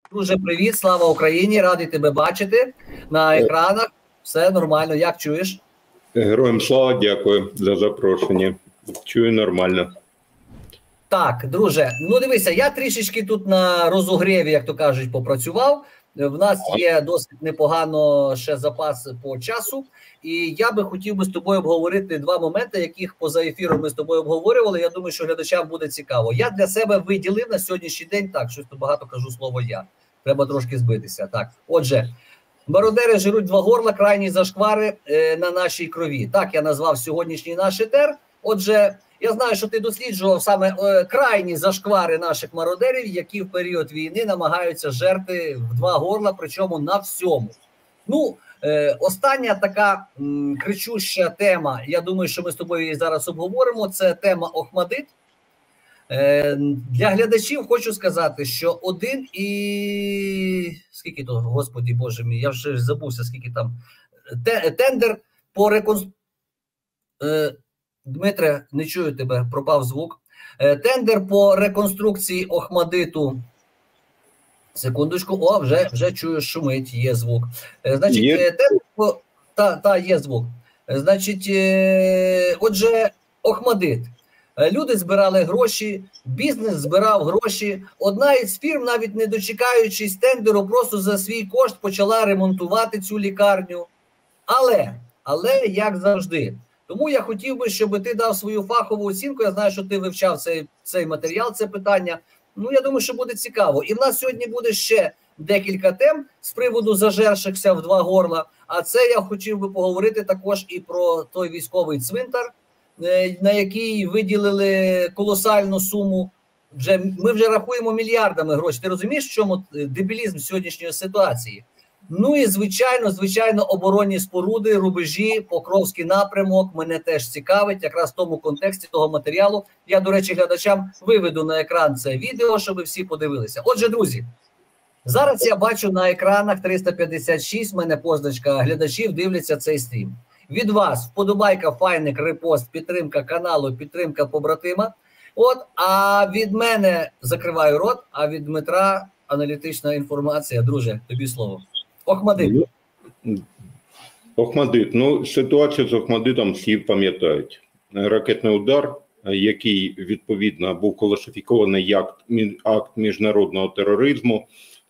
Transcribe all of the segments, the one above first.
Друже, привіт, слава Україні, радий тебе бачити на екранах. Все нормально, як чуєш? Героям слава, дякую за запрошення. Чую нормально. Так, друже, ну дивися, я трішечки тут на розогріві, як то кажуть, попрацював. В нас є досить непогано ще запас по часу. І я би хотів би з тобою обговорити два моменти, яких поза ефіром ми з тобою обговорювали. Я думаю, що глядачам буде цікаво. Я для себе виділив на сьогоднішній день, так, щось тут багато кажу слово «я». Треба трошки збитися. Так, отже, мародери жируть два горла, крайні зашквари на нашій крові. Так я назвав сьогоднішній наш етер. Отже, я знаю, що ти досліджував саме крайні зашквари наших мародерів, які в період війни намагаються жерти в два горла, причому на всьому. Ну, остання така кричуща тема, я думаю, що ми з тобою її зараз обговоримо, це тема Охмадит. Для глядачів хочу сказати, що один і... Скільки то, господи боже мій, я вже забувся, скільки там. Тендер по реконструкції... Дмитре, не чую тебе, пропав звук. Тендер по реконструкції Охмадиту. Секундочку, о, вже чую, шумить, є звук. Значить, тендер по... є звук. Значить, отже, Охмадит. Люди збирали гроші, бізнес збирав гроші. Одна із фірм, навіть не дочекаючись тендеру, просто за свій кошт почала ремонтувати цю лікарню. Але як завжди. Тому я хотів би, щоб ти дав свою фахову оцінку. Я знаю, що ти вивчав цей матеріал, це питання. Ну, я думаю, що буде цікаво. І в нас сьогодні буде ще декілька тем з приводу зажершихся в два горла. А це я хотів би поговорити також і про той військовий цвинтар, на який виділили колосальну суму. Ми вже рахуємо мільярдами грошей. Ти розумієш, в чому дебілізм сьогоднішньої ситуації? Ну і, звичайно, оборонні споруди, рубежі, Покровський напрямок мене теж цікавить, якраз в тому контексті того матеріалу. Я, до речі, глядачам виведу на екран це відео, щоб всі подивилися. Отже, друзі, зараз я бачу на екранах 356, в мене позначка глядачів, дивляться цей стрім. Від вас вподобайка, файник, репост, підтримка каналу, підтримка побратима. А від мене закриваю рот, а від Дмитра аналітична інформація. Друже, тобі слово. Охмадит. Охмадит. Ну, ситуацію з Охмадитом всі пам'ятають. Ракетний удар, який, відповідно, був класифікований як акт міжнародного тероризму.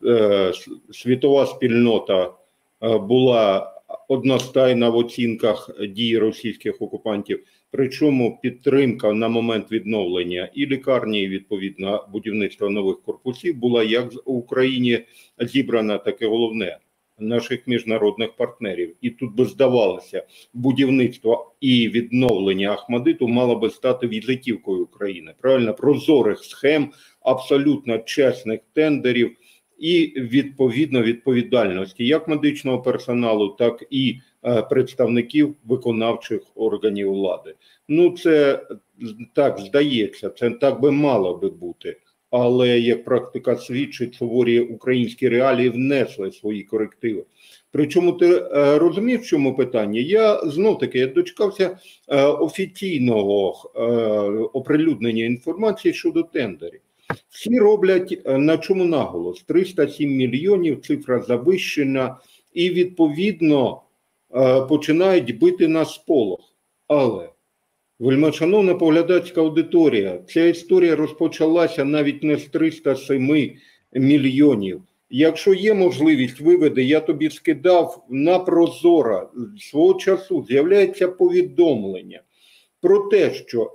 Світова спільнота була одностайна в оцінках дій російських окупантів. Причому підтримка на момент відновлення і лікарні, і відповідно будівництва нових корпусів була як в Україні зібрана, так і головне наших міжнародних партнерів. І тут би здавалося, будівництво і відновлення Охмадиту мало би стати візитівкою України. Правильно, прозорих схем, абсолютно чесних тендерів і відповідно відповідальності як медичного персоналу, так і представників виконавчих органів влади. Ну, це так здається, це так би мало би бути. Але, як практика свідчить, суворі українські реалії внесли свої корективи. Причому ти розумієш, в чому питання? Я знов-таки дочекався офіційного оприлюднення інформації щодо тендерів. Всі роблять на чому наголос? 307 мільйонів, цифра завищена, і відповідно починають бити на сполох. Але, вельмишановна поглядацька аудиторія, ця історія розпочалася навіть не з 307 мільйонів. Якщо є можливість, виведи, я тобі скидав на Прозоро, свого часу з'являється повідомлення про те, що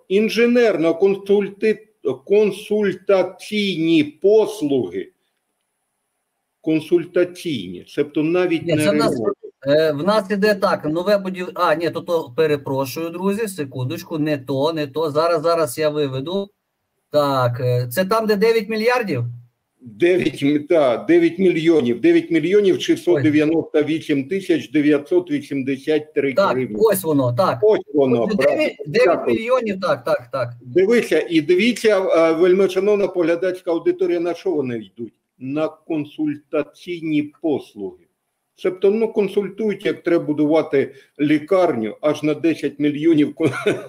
інженерно-консультаційні послуги, консультаційні, тобто навіть не ремонт. В нас іде так, нове будівництво. Ні, то перепрошую, друзі, секундочку, не то. Зараз я виведу. Так, це там, де 9 мільярдів? 9 мільйонів. 9 мільйонів 698 тисяч 983 гривні. Так, ось воно, так. Ось воно. 9 мільйонів, так. Дивіться, вельмишановна поглядацька аудиторія, на що вони йдуть? На консультаційні послуги. Тобто, консультують, як треба будувати лікарню, аж на 10 мільйонів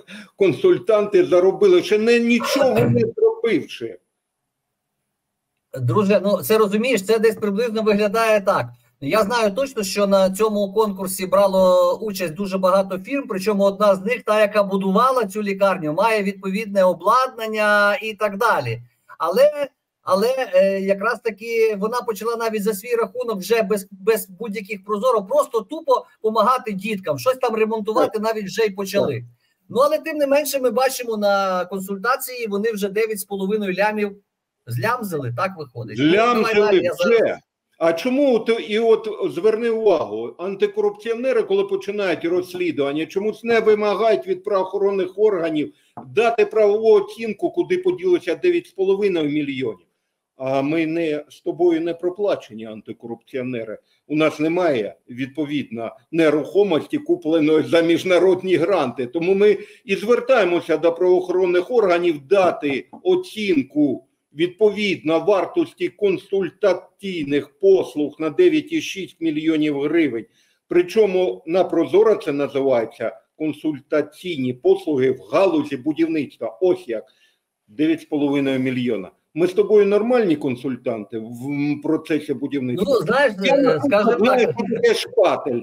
консультанти заробили, ще нічого не зробивши. Друже, ну це розумієш, це десь приблизно виглядає так. Я знаю точно, що на цьому конкурсі брало участь дуже багато фірм, причому одна з них, та, яка будувала цю лікарню, має відповідне обладнання і так далі. Але якраз таки вона почала навіть за свій рахунок вже без будь-яких прозорів, просто тупо допомагати діткам, щось там ремонтувати навіть вже й почали. Ну, але тим не менше ми бачимо на консультації, вони вже 9,5 лямів злямзили, так виходить. Злямзили вже. А чому, і от зверни увагу, антикорупціонери, коли починають розслідування, чомусь не вимагають від правоохоронних органів дати правову оцінку, куди поділося 9,5 мільйонів. А ми з тобою не проплачені антикорупціонери. У нас немає, відповідно, нерухомості, купленої за міжнародні гранти. Тому ми і звертаємося до правоохоронних органів дати оцінку відповідно вартості консультаційних послуг на 9,6 мільйонів гривень. Причому на Прозоро це називається консультаційні послуги в галузі будівництва. Ось як 9,5 мільйона. Ми з тобою нормальні консультанти в процесі будівництва? Ну, знаєш, скажімо так. Я шпатель.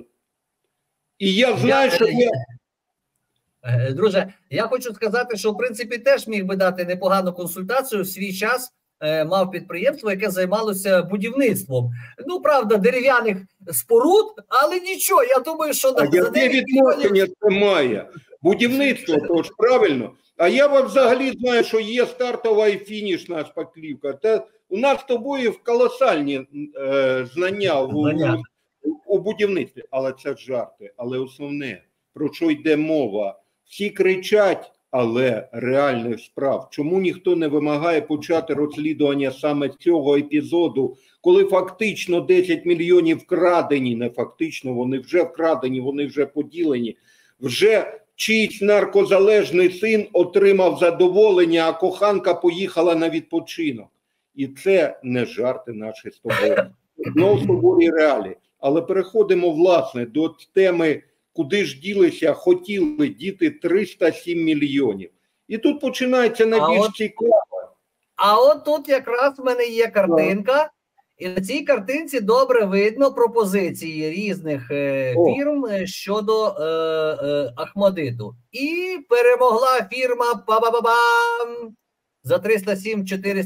І я знаю, що я... Друже, я хочу сказати, що в принципі теж міг би дати непогану консультацію. В свій час мав підприємство, яке займалося будівництвом. Ну, правда, дерев'яних споруд, але нічого, я думаю, що... А яке відношення це має? Будівництво, то ж правильно. А я взагалі знаю, що є стартова і фінішна шпаклівка. Та у нас з тобою колосальні знання у будівництві. Але це жарти. Але основне, про що йде мова? Всі кричать, але реальних справ. Чому ніхто не вимагає почати розслідування саме цього епізоду, коли фактично 10 мільйонів вкрадені, не фактично, вони вже вкрадені, вони вже поділені, вже чийсь наркозалежний син отримав задоволення, а коханка поїхала на відпочинок. І це не жарти наші з тобою. Знову суворі реалії. Але переходимо, власне, до теми, куди ж ділися, хотіли діти 307 мільйонів. І тут починається найбільш цікаво. А от тут якраз в мене є картинка, і на цій картинці добре видно пропозиції різних фірм щодо Охмадиту. І перемогла фірма па-ба-ба-бам за 307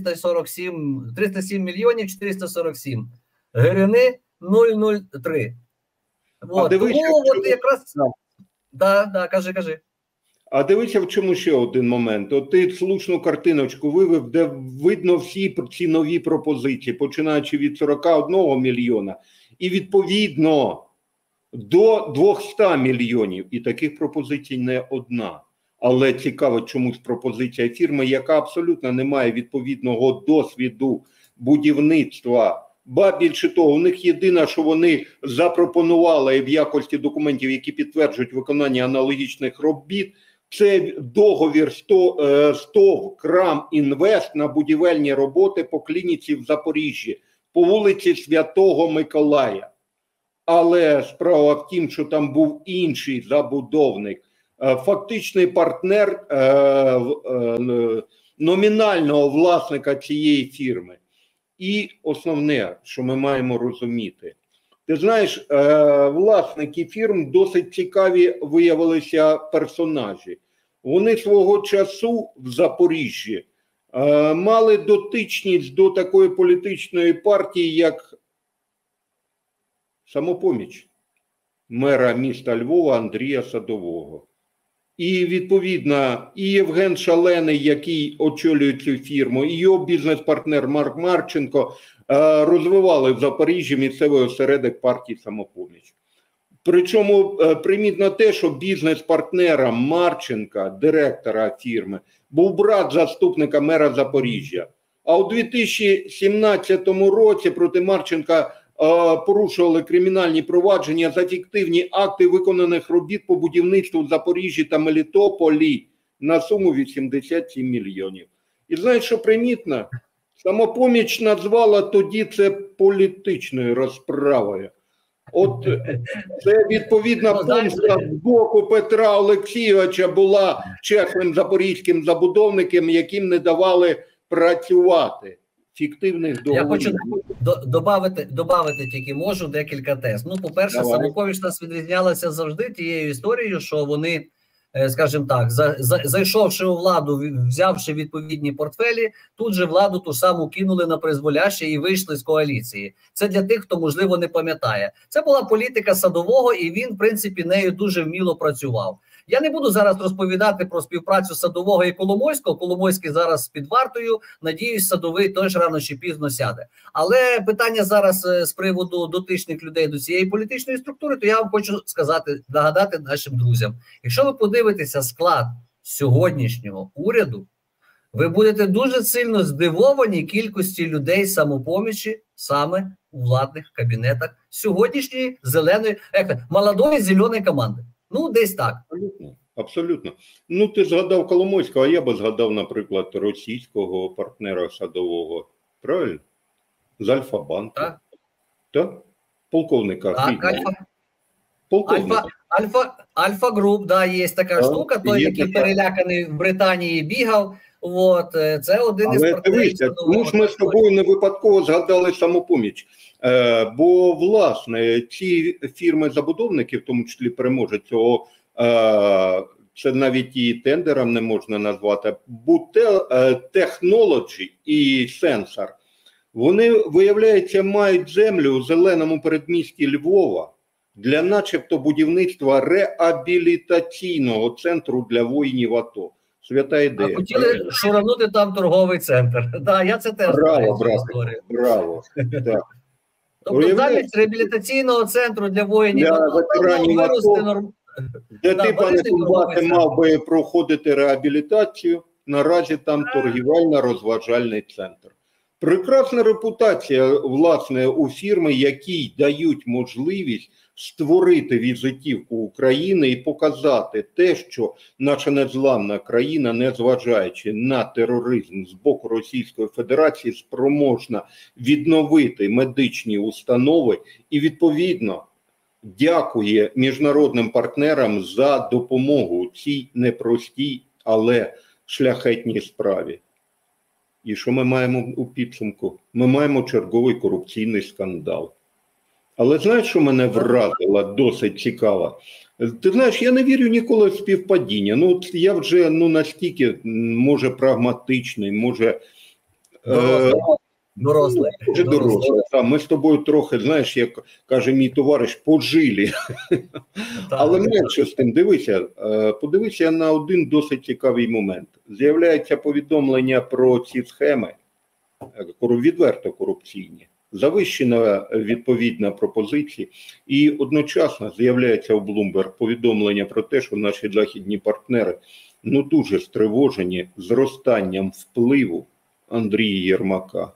мільйонів 447 гривни 003. От. Дивися, тому от якраз... Да, кажи. А дивися, в чому ще один момент. От ти слушну картиночку вивів, де видно всі цінові пропозиції, починаючи від 41 мільйона і відповідно до 200 мільйонів. І таких пропозицій не одна. Але цікаво чомусь пропозиція фірми, яка абсолютно не має відповідного досвіду будівництва. Ба більше того, у них єдине, що вони запропонували в якості документів, які підтверджують виконання аналогічних робіт, це договір СТОВ «Крам Інвест» на будівельні роботи по клініці в Запоріжжі, по вулиці Святого Миколая. Але справа в тім, що там був інший забудовник, фактичний партнер номінального власника цієї фірми. І основне, що ми маємо розуміти. Ти знаєш, власники фірм досить цікаві виявилися персонажі. Вони свого часу в Запоріжжі мали дотичність до такої політичної партії, як «Самопоміч» мера міста Львова Андрія Садового. І, відповідно, і Євген Шалений, який очолює цю фірму, і його бізнес-партнер Марк Марченко розвивали в Запоріжжі місцевий осередок партії «Самопоміч». Причому примітно те, що бізнес-партнером Марченка, директора фірми, був брат заступника мера Запоріжжя. А у 2017 році проти Марченка порушували кримінальні провадження за фіктивні акти виконаних робіт по будівництву в Запоріжжі та Мелітополі на суму 87 мільйонів. І знаєш, що примітно? Самопоміч назвала тоді це політичною розправою. От це відповідна помста з боку Петра Олексійовича була чесним запорізьким забудовником, яким не давали працювати. фіктивних договорів. Я хочу добавити тільки можу декілька тез. Ну, по-перше, Самопоміч нас відрізнялася завжди тією історією, що вони, скажімо так, зайшовши у владу, взявши відповідні портфелі, тут же владу ту саму кинули на призволяще і вийшли з коаліції. Це для тих, хто, можливо, не пам'ятає. Це була політика Садового, і він, в принципі, нею дуже вміло працював. Я не буду зараз розповідати про співпрацю Садового і Коломойського. Коломойський зараз під вартою. Надіюсь, Садовий теж рано чи пізно сяде. Але питання зараз з приводу дотичних людей до цієї політичної структури, то я вам хочу сказати, нагадати нашим друзям. Якщо ви подивитеся склад сьогоднішнього уряду, ви будете дуже сильно здивовані кількості людей Самопомічі саме у владних кабінетах сьогоднішньої зеленої, молодої зеленої команди. Ну, десь так. Абсолютно. Абсолютно. Ну, ти згадав Коломойського, а я би згадав, наприклад, російського партнера Садового. Правильно? З Альфа-банку. Так. Так? Полковника. Так, Альфа-груп, да, є така штука, той, який переляканий в Британії бігав. От, це один із партнерів. Тому ж ми з тобою не випадково згадали Самопоміч. Бо, власне, ці фірми-забудовники, в тому числі переможець цього, це навіть і тендером не можна назвати, Technology і Sensor, вони, виявляється, мають землю у зеленому передмісті Львова для начебто будівництва реабілітаційного центру для воїнів АТО. Свята ідея. А хотіли шуранути там торговий центр. Да, я це теж знаю цю історію. Браво, так. Тобто замість реабілітаційного центру для воїнів АТО, де ти, пане Кумбате, мав би проходити реабілітацію, наразі там торгівельно-розважальний центр. Прекрасна репутація, власне, у фірми, які дають можливість створити візитівку України і показати те, що наша незламна країна, незважаючи на тероризм з боку Російської Федерації, спроможна відновити медичні установи і, відповідно, дякує міжнародним партнерам за допомогу у цій непростій, але шляхетній справі. І що ми маємо у підсумку? Ми маємо черговий корупційний скандал. Але знаєш, що мене вразило, досить цікаво? Ти знаєш, я не вірю ніколи в співпадіння. Ну, я вже дуже прагматичний, дорослий. Ми з тобою трохи, знаєш, як каже мій товариш, пожилі. Але менше з тим, подивися на один досить цікавий момент. З'являється повідомлення про ці схеми, відверто корупційні. Завищена відповідна пропозиція, і одночасно з'являється у Bloomberg повідомлення про те, що наші західні партнери дуже стривожені зростанням впливу Андрія Єрмака.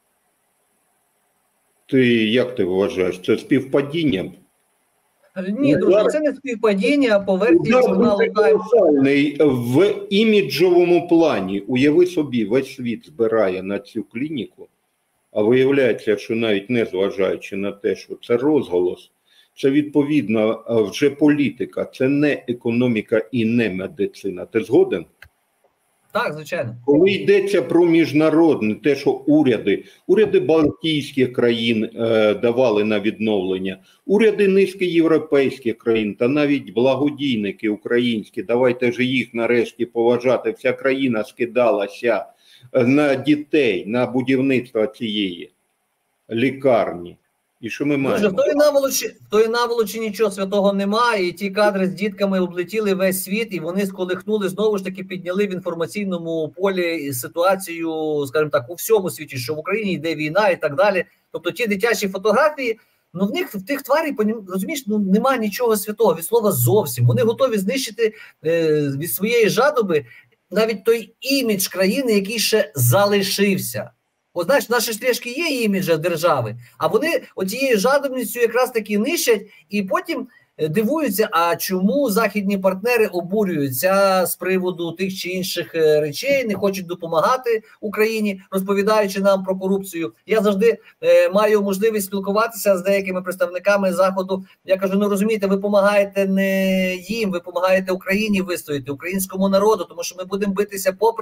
Як ти вважаєш, це співпадіння? Ні, друже, це не співпадіння, а по версії журналу «Таймс». В іміджовому плані, уяви собі, весь світ збирає на цю клініку, а виявляється, що навіть не зважаючи на те, що це розголос, це відповідно вже політика, це не економіка і не медицина. Ти згоден? Так, звичайно. Коли йдеться про міжнародне, те, що уряди Балтійських країн давали на відновлення, уряди низки європейських країн та навіть благодійники українські, давайте ж їх нарешті поважати, вся країна скидалася на дітей, на будівництво цієї лікарні. І що ми маємо? В тої наволочі нічого святого немає, і ті кадри з дітками облетіли весь світ, і вони сколихнули, знову ж таки підняли в інформаційному полі ситуацію, скажімо так, у всьому світі, що в Україні йде війна і так далі. Тобто ті дитячі фотографії, в тих тварів, розумієш, немає нічого святого, від слова зовсім. Вони готові знищити від своєї жадоби навіть той імідж країни, який ще залишився. От, знаєш, наші шляшки є іміджа держави, а вони оцією жадобністю якраз таки нищать і потім дивуються, а чому західні партнери обурюються з приводу тих чи інших речей, не хочуть допомагати Україні, розповідаючи нам про корупцію. Я завжди маю можливість спілкуватися з деякими представниками Заходу. Я кажу, розумієте, ви допомагаєте не їм, ви допомагаєте Україні вистояти, українському народу, тому що ми будемо битися попри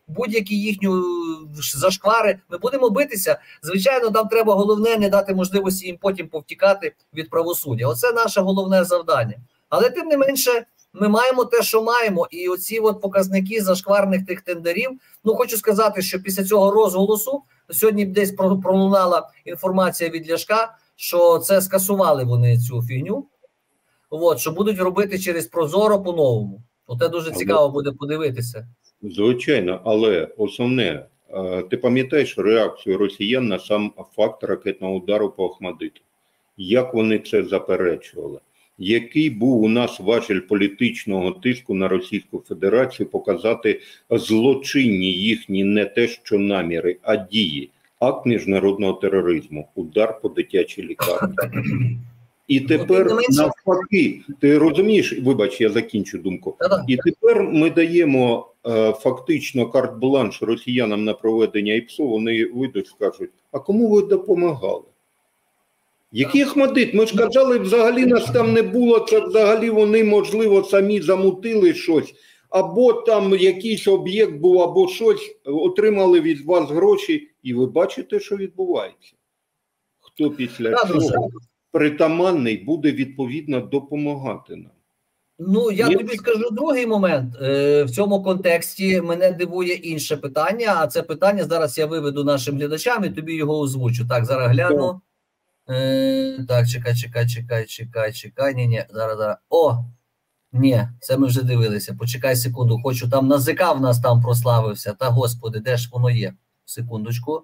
будь-які їхні зашквари. Ми будемо битися. Звичайно, нам треба головне не дати можливості їм потім повтікати від правосуддя. Оце наше головне завдання. Але тим не менше, ми маємо те, що маємо. І оці от показники зашкварних тих тендерів, ну хочу сказати, що після цього розголосу, сьогодні десь пролунала інформація від Ляшка, що це скасували вони цю фігню, от, що будуть робити через Прозоро по-новому. Оте дуже цікаво буде подивитися. Звичайно, але основне, ти пам'ятаєш реакцію росіян на сам факт ракетного удару по Охмадиту? Як вони це заперечували? Який був у нас важіль політичного тиску на Російську Федерацію показати злочинні їхні не те що наміри, а дії? Акт міжнародного тероризму, удар по дитячій лікарні. І тепер навпаки, ти розумієш, вибач, я закінчу думку. І тепер ми даємо фактично карт-бланш росіянам на проведення ІПСО, вони вийдуть і скажуть, а кому ви допомагали? Який Охмадит? Ми ж казали, взагалі нас там не було, це взагалі вони, можливо, самі замутили щось, або там якийсь об'єкт був, або щось, отримали від вас гроші, і ви бачите, що відбувається. Хто після цього притаманний буде відповідно допомагати нам? Ну, я тобі скажу другий момент. В цьому контексті мене дивує інше питання, а це питання зараз я виведу нашим глядачам і тобі його озвучу. Так, зараз гляну. Так, чекай. Ні, зараз. О, ні, це ми вже дивилися. Почекай секунду, хочу там НАЗК в нас там прославився. Та, господи, де ж воно є? Секундочку.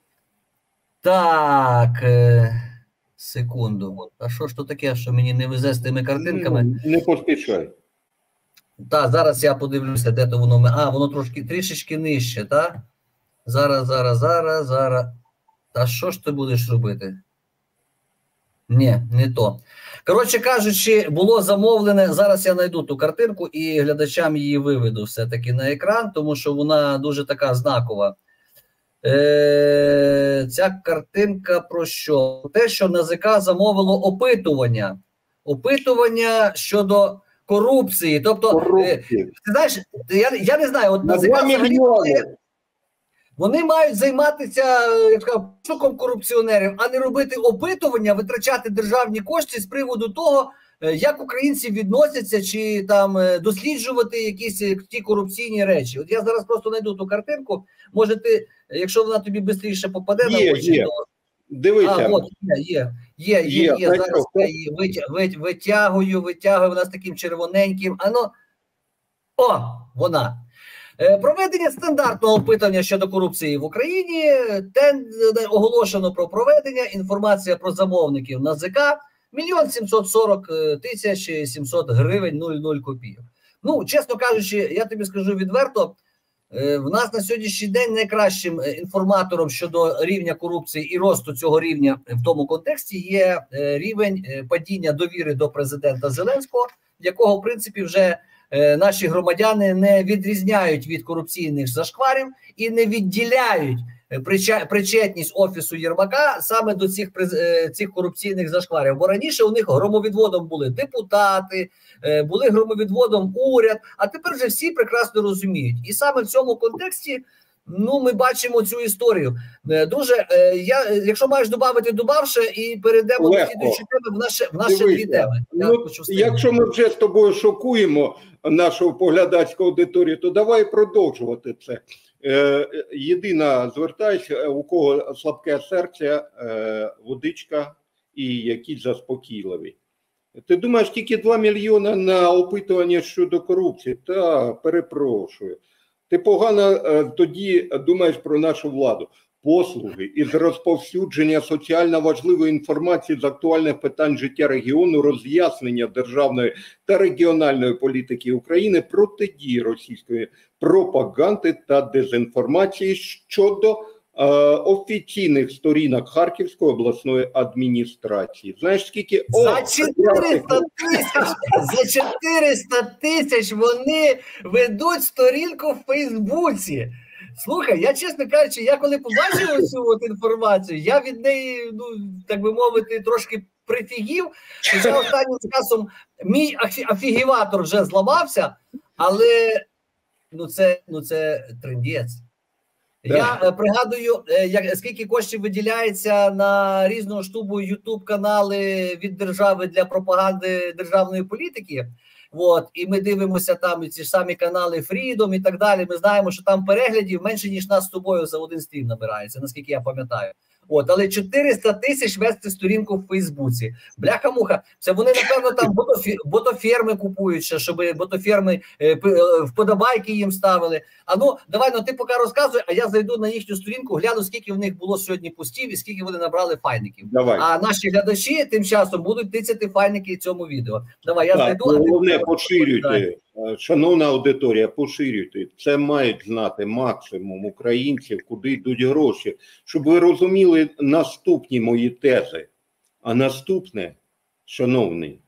Так, секунду. А що ж то таке, що мені не везе з тими картинками? Не поспішай. Так, зараз я подивлюся, де то воно. А, воно трішечки нижче, так? Зараз. Та що ж ти будеш робити? Ні, не то. Коротше кажучи, було замовлене, зараз я знайду ту картинку і глядачам її виведу все-таки на екран, тому що вона дуже така знакова. Ця картинка про що? Те, що НАЗК замовило опитування щодо корупції. Тобто, ти знаєш, я не знаю, от НАЗК взагалі, вони мають займатися, як сказав, пошуком корупціонерів, а не робити опитування, витрачати державні кошти з приводу того, як українці відносяться, чи там досліджувати якісь ті корупційні речі. От я зараз просто знайду ту картинку, може ти, якщо вона тобі швидше попаде на очі, то... Дивися. А, от, є. Зараз я її витягую, вона з таким червоненьким. О, вона. Проведення стандартного опитування щодо корупції в Україні, оголошено про проведення, інформація про замовників НАЗК, 1 740 700 гривень 00 копійок. Ну, чесно кажучи, я тобі скажу відверто, в нас на сьогоднішній день найкращим інформатором щодо рівня корупції і росту цього рівня в тому контексті є рівень падіння довіри до президента Зеленського, якого, в принципі, вже наші громадяни не відрізняють від корупційних зашкварів і не відділяють причетність Офісу Єрмака саме до цих корупційних зашкварів. Бо раніше у них громовідводом були депутати, були громовідводом уряд, а тепер вже всі прекрасно розуміють. І саме в цьому контексті ми бачимо цю історію. Дуже, якщо маєш додати, добавше, і перейдемо до слідуючої теми в наші дві теми. Якщо ми вже з тобою шокуємо нашу поглядацьку аудиторію, то давай продовжувати це. Єдина, звертайся, у кого слабке серце, водичка і якісь заспокійливі. Ти думаєш, тільки 2 мільйони на опитування щодо корупції? Та, перепрошую. Ти погано тоді думаєш про нашу владу. Послуги із розповсюдження соціально важливої інформації з актуальних питань життя регіону, роз'яснення державної та регіональної політики України, протидії російської пропаганди та дезінформації щодо офіційних сторінок Харківської обласної адміністрації. Знаєш, скільки... За 400 тисяч вони ведуть сторінку в Фейсбуці. Слухай, я, чесно кажучи, я коли побачив цю інформацію, я від неї, так би мовити, трошки прифігів. Хоча останнім часом мій афігіватор вже зламався, але це трындець. Я пригадую, скільки коштів виділяється на різного штубу ютуб-канали від держави для пропаганди державної політики. От, і ми дивимося там ці ж самі канали Freedom і так далі. Ми знаємо, що там переглядів менше, ніж нас з тобою за один стрім набирається, наскільки я пам'ятаю. От, але 400 тисяч вести сторінку в Фейсбуці. Бляха-муха. Це вони, напевно, там ботоферми купують, щоб ботоферми вподобайки їм ставили. А ну, давай, ти поки розказуй, а я зайду на їхню сторінку, гляну, скільки в них було сьогодні постів і скільки вони набрали файників. Давай. А наші глядачі тим часом будуть тицяти файники цьому відео. Давай, я зайду. Головне, поширюйте. Шановна аудиторія, поширюйте. Це мають знати максимум українців, куди йдуть гроші. Щоб ви розуміли наступні мої тези. А наступне, шановні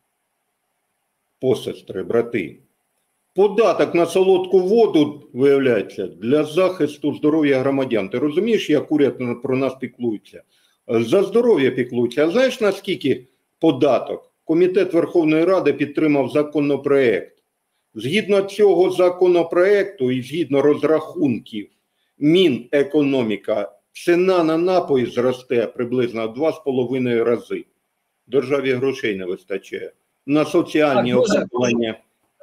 посестри, брати, податок на солодку воду, виявляється, для захисту здоров'я громадян. Ти розумієш, як уряд про нас піклується? За здоров'я піклується. А знаєш, наскільки податок? Комітет Верховної Ради підтримав законопроект. Згідно цього законопроекту і згідно розрахунків Мінекономіка, ціна на напої зросте приблизно 2,5 рази. Державі грошей не вистачає. На соціальні опалення.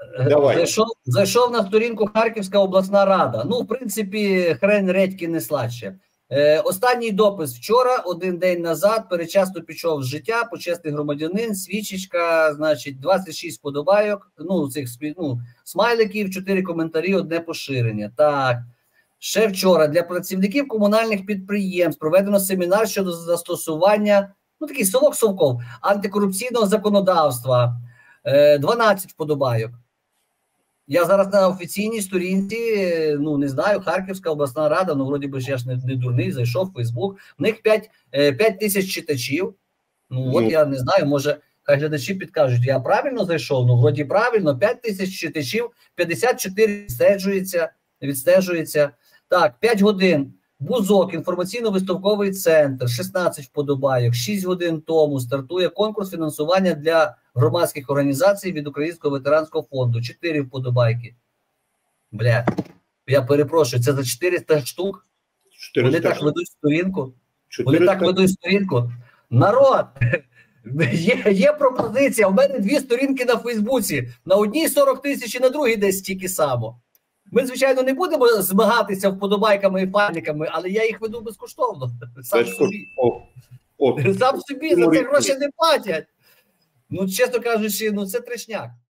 Зайшов на сторінку Харківська обласна рада. Ну, в принципі, хрен редьки не сладше. Останній допис вчора, один день назад, передчасно пішов з життя, почесний громадянин, свічечка, значить, 26 вподобайок, смайликів, 4 коментарі, 1 поширення. Так, ще вчора для працівників комунальних підприємств проведено семінар щодо застосування, такий совок-совков, антикорупційного законодавства, 12 вподобайок. Я зараз на офіційній сторінці, не знаю, Харківська обласна рада, вроді би ж я ж не дурний, зайшов в Фейсбук, в них 5 тисяч читачів, я не знаю, може, хай глядачі підкажуть, я правильно зайшов? Вроді правильно, 5 тисяч читачів, 54 відстежується. Так, 5 годин, Бузок, інформаційно-виставковий центр, 16 вподобайок, 6 годин тому стартує конкурс фінансування для громадських організацій від Українського ветеранського фонду. 4 вподобайки. Бля, я перепрошую, це за 400 штук? 400 Вони так ведуть сторінку? 400? Вони так ведуть сторінку? Народ, є пропозиція, у мене 2 сторінки на Фейсбуці, на одній 40 тисяч і на другій десь стільки само. Ми, звичайно, не будемо змагатися вподобайками і файниками, але я їх веду безкоштовно. Сам собі за це гроші не платять. Чесно кажучи, це трешняк.